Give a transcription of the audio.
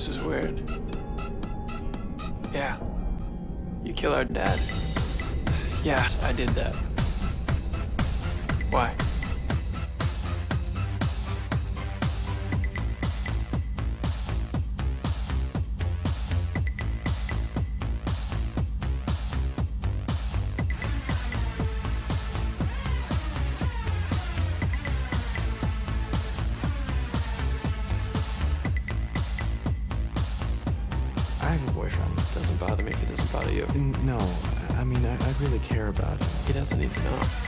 This is weird. Yeah. You kill our dad. Yeah, I did that. Why? I have a boyfriend. It doesn't bother me if it doesn't bother you. No, I mean, I really care about him. He doesn't need to know.